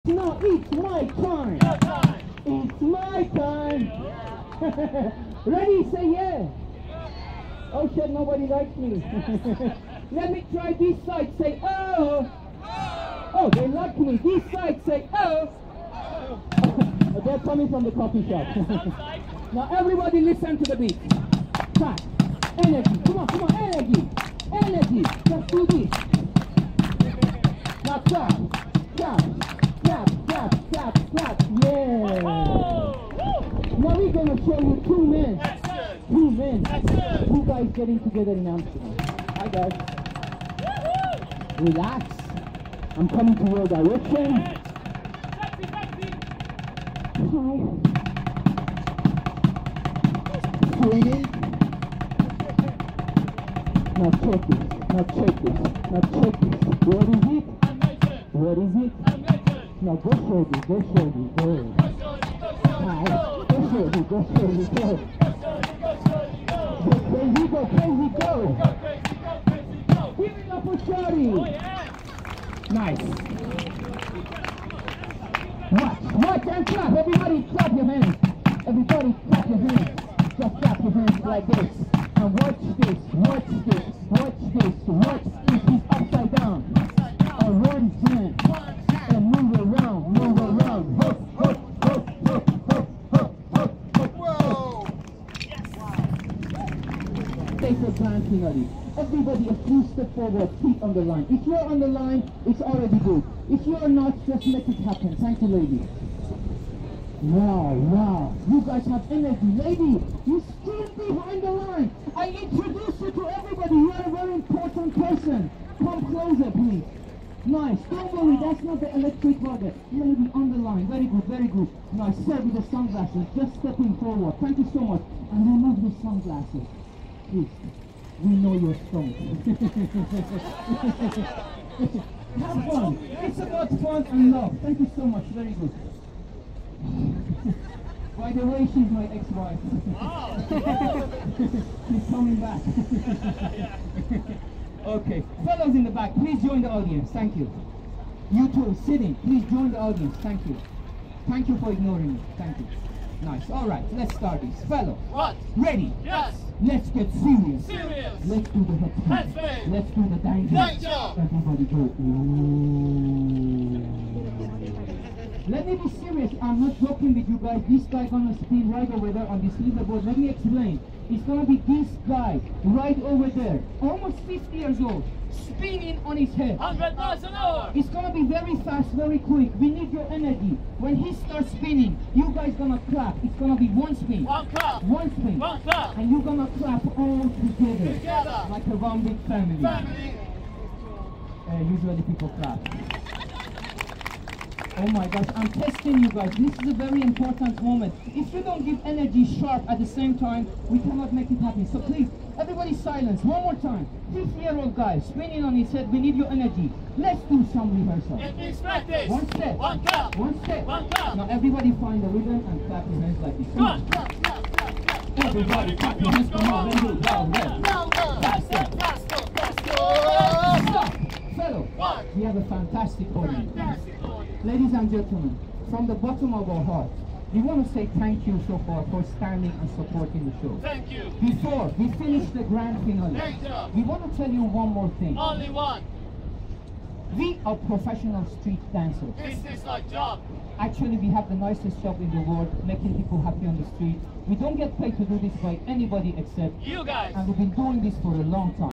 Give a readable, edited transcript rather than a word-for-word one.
No, it's my time. Your time. It's my time. Ready? Say yeah. Oh shit, nobody likes me. Let me try this side. Say oh. Oh, they like me. This side. Say oh. They're coming from the coffee shop. Now everybody listen to the beat. Clap. Energy. Come on, come on. Energy. Energy. Let's do this. Now clap. Clap. Clap, clap, clap, clap. Yeah. Now we're gonna show you two men. Two men. Two guys getting together in Amsterdam. Hi guys. Relax. I'm coming to your direction. Hi. Sweetie. Now check this. Now check this. Now check this. What is it? What is it? Now go shorty, go shorty, go. Hi. Go shorty, go shorty, go. Go crazy, go crazy, go. Give it up for shorty. Nice. Watch and clap. Everybody clap your hands. Everybody clap your hands. Just clap your hands like this. And watch this, watch this, watch this, watch this. He's upside down. And one hand. And move around, move around. Hop, hop, hop, hop, hop, hop, hop, hop. Whoa! Yes. Take a glance, finally. Everybody a few steps forward, feet on the line. If you're on the line, it's already good. If you're not, just make it happen. Thank you, lady. Wow, wow. You guys have energy. Lady, you still behind the line. I introduce you to everybody. You are a very important person. Come closer, please. Nice. Don't worry, that's not the electric water. You're going to be on the line. Very good, very good. Nice. Sir, with the sunglasses. Just stepping forward. Thank you so much. And remove the sunglasses. Please. We know you're strong. Have fun. It's about fun and love. Thank you so much. Very good. By the way, she's my ex-wife. She's coming back. Okay. Fellows in the back, please join the audience. Thank you. You two, sitting, please join the audience. Thank you. Thank you for ignoring me. Thank you. Nice. All right, let's start this. Fellow. What? Ready? Yes. Let's get serious. Serious. Let's do the head spin. Let's do the danger. Danger. Everybody go. Ooh. Let me be serious. I'm not joking with you guys. This guy gonna spin right over there on this leaderboard. Let me explain. It's gonna be this guy right over there, almost 50 years old, spinning on his head. 100 miles an hour. It's gonna be very fast, very quick. We need your energy. When he starts spinning, you guys gonna clap. It's gonna be one spin. One clap. One spin. One clap. And you're gonna clap all together. Together. Like a one big family. Family. Usually people clap. Oh my gosh, I'm testing you guys. This is a very important moment. If you don't give energy sharp at the same time, we cannot make it happen. So please, everybody silence. One more time. 50-year-old guy spinning on his head. We need your energy. Let's do some rehearsal. It means practice. One step. One clap. One step. One clap. Now everybody find the rhythm and clap your hands like this. Come on. Clap, clap, clap, clap. Everybody clap your hands. Come on. Let's do it. Louder. Faster. Faster. Faster. Stop. Fellow, One. we have a fantastic audience. Fantastic. Ladies and gentlemen, from the bottom of our heart, we want to say thank you so far for standing and supporting the show. Thank you. Before we finish the grand finale, Danger. we want to tell you one more thing. Only one. We are professional street dancers. This is our job. Actually, we have the nicest job in the world, making people happy on the street. We don't get paid to do this by anybody except, You guys. and we've been doing this for a long time.